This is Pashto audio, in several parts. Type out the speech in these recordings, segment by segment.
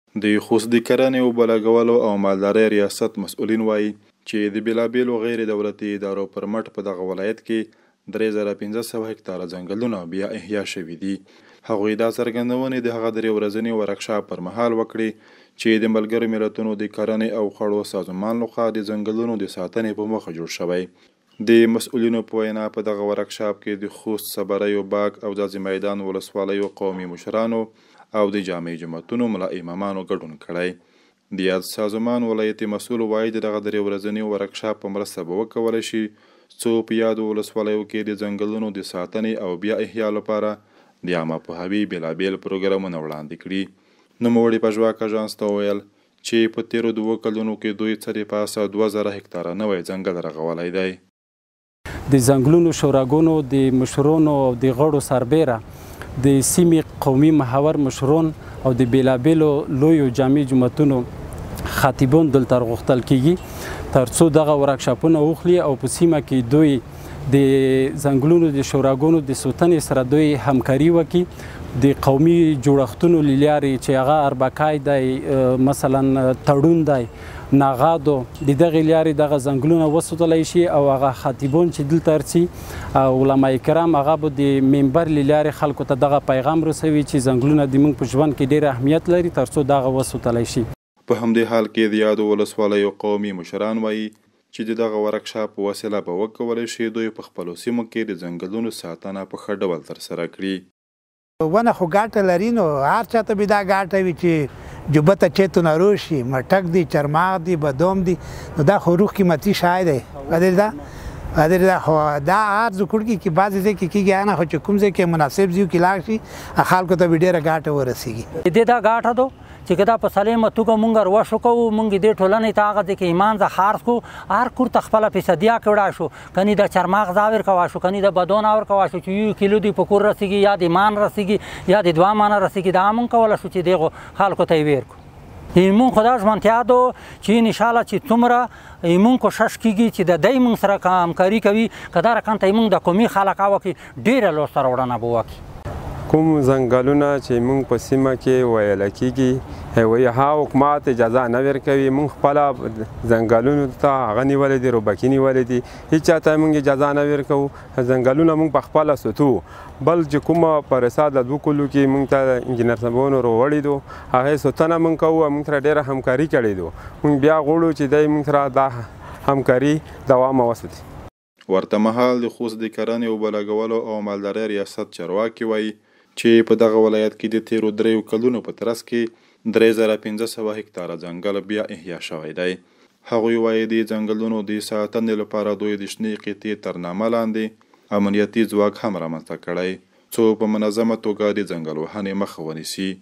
د خوست د کرنې اوبه لګولو او مالدارۍ ریاست مسؤلین وایي چې د بېلابېلو غیر دولتي ادارو پر مټ په دغه ولایت کې 3500 هکتاره ځنګلونه بیا احیا شوي دي. هغوی دا څرګندونې د هغه 3 ورځني ورکشاپ پر مهال وکړې چې د ملګرو ملتونو د کرنې او خوړو سازمان لخوا د ځنګلونو د ساتنې په موخه جوړ شوی. د مسؤلینو په وینا په دغه ورکشاپ کې د خوست صبریو باغ او ځاځي میدان ولسوالیو قومي مشرانو او د جامع جماعتونو ملا امامانو ګډون کړی. د یاد سازمان ولایتي مسؤل وایي دغه 3 ورځني ورکشاپ په مرسته به وکولی شي څو په یادو ولسوالیو کې د ځنګلونو د ساتنې او بیا احیا لپاره د عامه پوهاوي بېلابېل پروګرامونه وړاندې کړي. نوموړي پژواک اژانس ته وویل چې په تیرو 2 کلونو کې دوی څه د پاسه 2000 هکتاره نوی ځنګل رغولی دی. د ځنګلونو شوراګانو د مشرانو او د غړو سربیره د سیمې قومي محور مشرون او د بېلابېلو لویو جامع جماعتونو خطیبان دلته راغوښتل کیږي تر څو دغه ورکشاپونه وخلي او په سیمه کې دوی د ځنګلونو د شوراګانو د ساتنې سره دوی همکاري وکړي. د قومي جوړښتونو له لارې چې هغه اربکای دی مثلا تړون دی ناغادو د دغې لارې دغه ځنګلونه وساتلی شي او هغه خطیبان چې دلته راځي او علما کرام هغه به د منبر له لارې خلکو ته دغه پیغام رسوي چې ځنګلونه د موږ په ژوند کې ډېر اهمیت لري تر څو دغه وساتلی شي. په همدې حال کې د یادو ولسوالیو قومي مشران وایي چې د دغه ورکشاپ په وسیله به وکولی شي دوی په خپلو سیمو کې د ځنګلونو ساتنه په ښه ډول ترسره کړي. ونه خو ګاټه لري نو هر چاته به دا ګاټه وي چې جوبه ته چیتونه روشي مټک دی چرماغ دی بدوم دی نو دا خو روح قیمتي شای دی. دا خو دا هر ذکر کې بعضې ځای کې کېږي نه خو چې کوم ځای کې مناسب ځای کې لاړ شي خلکو ته به ډېره ګاټه ورسېږي. د دا ګاټه دو چې که دا په سلیمه توګه مونږ روشو کوو مونږ دې ټولنې ته هغه ځای کې ایمان زه خارج کړو هر کور ته خپله فیصدیه کې وړای شو کنی د چرماغ زه ورکوای شو کنی د بدون ورکوای شو چې 1 کیلو دی په کور رسېږي یا د مان رسېږي یا د 2 مانه رسېږي دا مونږ کولی شو چې دغو خلکو ته یې ورکړو. مونږ خو دا ژمنتیا ده چې انشاءالله چې څومره مونږ کوشش کېږي چې د دی مونږ سره همکاري کوي که دا رقم ته مونږ د قومي خلک وکړي ډېره لاسته راوړنه به وکړي. کوم ځنګلونه چې موږ په سیمه کې ویله کېږي وایي هغه حکومت اجازه نه ورکوي موږ خپله ځنګلونو ته هغه نیولی دي روبکي نیولی دي هېڅ چا ته موږ اجازه نه ورکوو ځنګلونه موږ په خپله ساتو بل چې کومه په رسا د 2 کلو کې موږ ته انجینر صاحبانو راوړي دو هغې ساتنه موږ کوو موږ سره ډېره همکاري کړې دو موږ بیا غواړو چې دی موږ سره دا همکاري دوام وساتي. ورته مهال د خوست د کرنې اوبه لګولو او مالدارۍ ریاست چارواکي وایي چې په دغه ولایت کې د تیرو 3 کلونو په ترڅ کې 3500 هکتاره ځنګل بیا احیا شوی دی. هغوی وایي د ځنګلونو د ساتنې لپاره دوی د شنې قطعې تر نامه لاندې امنیتي ځواک هم رامنځته کړی څو په منظمه توګه د ځنګل وهنې مخه ونیسي.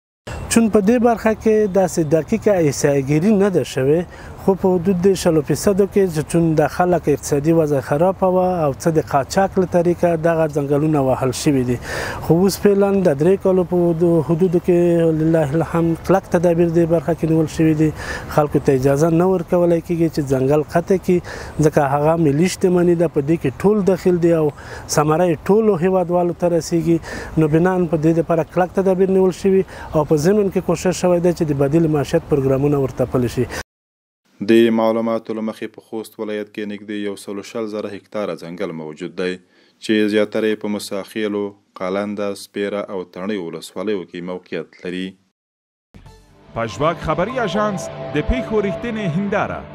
چون په دې برخه کې داسې دقیقه احصایه‌ګیري نه ده شوې خو په حدود د 60% کې چون د خلک اقتصادي وضع خرابه وه او څه د قاچاق له طریقه دغه ځنګلونه وهل شوي دي خو اوس فعلا د 3 کالو په حدودو کې لله الحمد کلک تدابیر دې برخه کې نیول شوي دي. خلکو ته اجازه نه ورکولی کېږي چې ځنګل قطع کړي ځکه هغه ملي شتمني ده په دې کې ټول داخل دي او ثمره یې ټولو هیوادوالو ته رسیږي نو بنان په دې دپاره کلک تدابیر نیول شوي او په ضمن کې کوشش شوی دی چې د بدیل معیشت پروګرامونه ورته پلي شي. د معلوماتو له مخې په خوست ولایت کې نږدې 120,000 هکتاره ځنګل موجود دی چې زیاتره یې په مساخیلو، قلنده، سپیره او تڼۍ ولسوالیو کې موقعیت لري. پژواک خبري اژانس د پیښو رښتینې هنداره